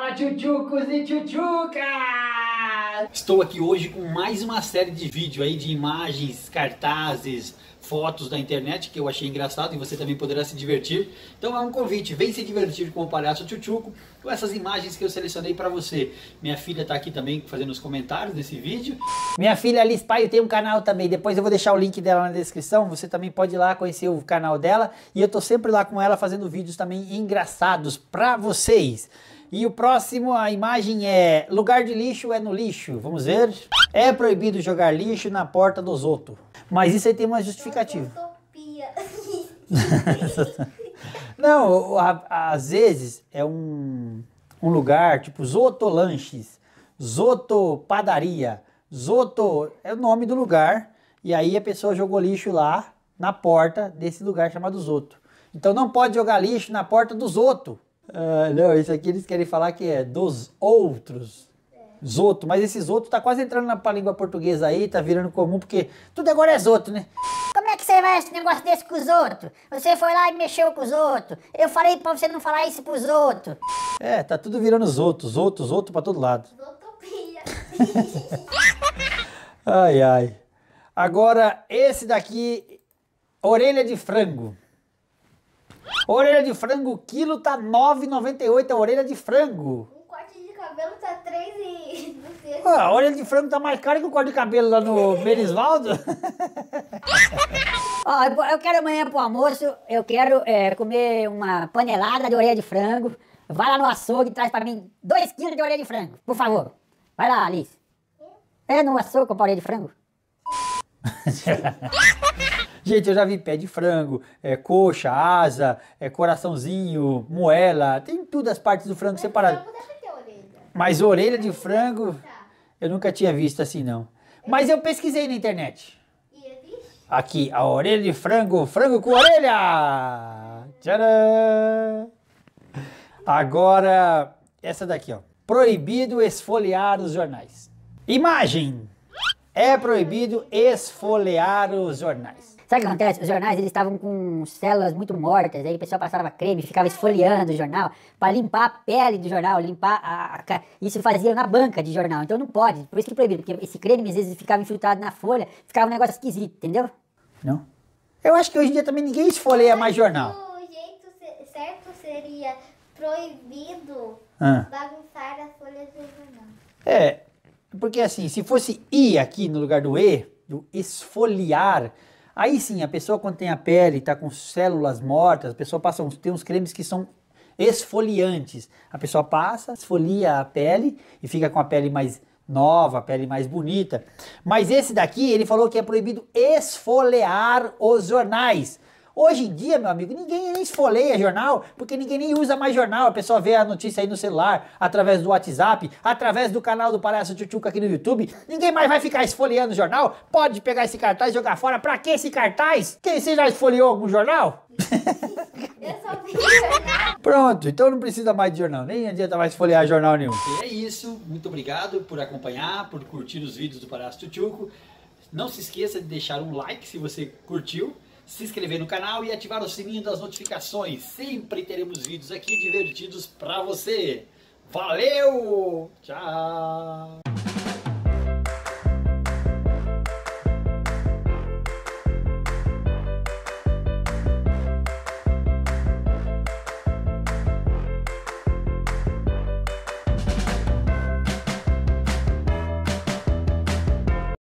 Fala, tchutchucos e tchutchucas! Estou aqui hoje com mais uma série de vídeo aí de imagens, cartazes, fotos da internet que eu achei engraçado e você também poderá se divertir. Então é um convite, vem se divertir com o Palhaço Tchutchuco, com essas imagens que eu selecionei para você. Minha filha está aqui também fazendo os comentários desse vídeo. Minha filha Alice Paio tem um canal também, depois eu vou deixar o link dela na descrição, você também pode ir lá conhecer o canal dela. E eu tô sempre lá com ela fazendo vídeos também engraçados para vocês. E o próximo, a imagem é: lugar de lixo é no lixo. Vamos ver. É proibido jogar lixo na porta dos outros. Mas isso aí tem uma justificativa. Não, às vezes é um lugar tipo Zotolanches, Zotopadaria, Zoto é o nome do lugar. E aí a pessoa jogou lixo lá na porta desse lugar chamado Zoto. Então não pode jogar lixo na porta dos outros. Não, isso aqui eles querem falar que é dos outros. Zoto, mas esse Zoto tá quase entrando na língua portuguesa aí, tá virando comum, porque tudo agora é Zoto, né? Como é que você vai esse negócio desse com os outros? Você foi lá e mexeu com os outros. Eu falei pra você não falar isso pros outros. É, tá tudo virando Zoto, Zoto pra todo lado. Zotopia. Ai, ai. Agora, esse daqui, orelha de frango. Orelha de frango, o quilo tá R$ 9,98 a orelha de frango. Um corte de cabelo tá 3 e... A orelha de frango tá mais cara que o corte de cabelo lá no Merisvaldo. Ó, eu quero amanhã pro almoço, eu quero comer uma panelada de orelha de frango. Vai lá no açougue e traz pra mim 2 quilos de orelha de frango, por favor. Vai lá, Alice. É no açougue comprar orelha de frango? Gente, eu já vi pé de frango, coxa, asa, coraçãozinho, moela, tem tudo as partes do frango separadas. Mas orelha de frango, eu nunca tinha visto assim não. Mas eu pesquisei na internet. Aqui, a orelha de frango, frango com orelha! Tcharam! Agora, essa daqui, ó. Proibido esfoliar os jornais. Imagem! É proibido esfoliar os jornais. Sabe o que acontece? Os jornais, eles estavam com células muito mortas, aí o pessoal passava creme, ficava esfoliando o jornal para limpar a pele do jornal, limpar isso fazia na banca de jornal, então não pode, por isso que é proibido, porque esse creme às vezes ficava infiltrado na folha, ficava um negócio esquisito, entendeu? Não. Eu acho que hoje em dia também ninguém esfoleia mais jornal. O jeito certo seria proibido bagunçar as folhas do jornal. É, porque assim, se fosse I aqui no lugar do E, do esfoliar, aí sim, a pessoa quando tem a pele, tá com células mortas, a pessoa tem uns cremes que são esfoliantes. A pessoa passa, esfolia a pele e fica com a pele mais nova, a pele mais bonita. Mas esse daqui, ele falou que é proibido esfoliar os jornais. Hoje em dia, meu amigo, ninguém nem esfoleia jornal, porque ninguém nem usa mais jornal. A pessoa vê a notícia aí no celular, através do WhatsApp, através do canal do Palhaço Tchutchuco aqui no YouTube. Ninguém mais vai ficar esfoliando o jornal. Pode pegar esse cartaz e jogar fora. Pra que esse cartaz? Quem, você já esfoliou algum jornal? Eu só vi jornal. Pronto, então não precisa mais de jornal. Nem adianta mais folhear jornal nenhum. E é isso. Muito obrigado por acompanhar, por curtir os vídeos do Palhaço Tchutchuco. Não se esqueça de deixar um like se você curtiu. Se inscrever no canal e ativar o sininho das notificações. Sempre teremos vídeos aqui divertidos pra você. Valeu! Tchau!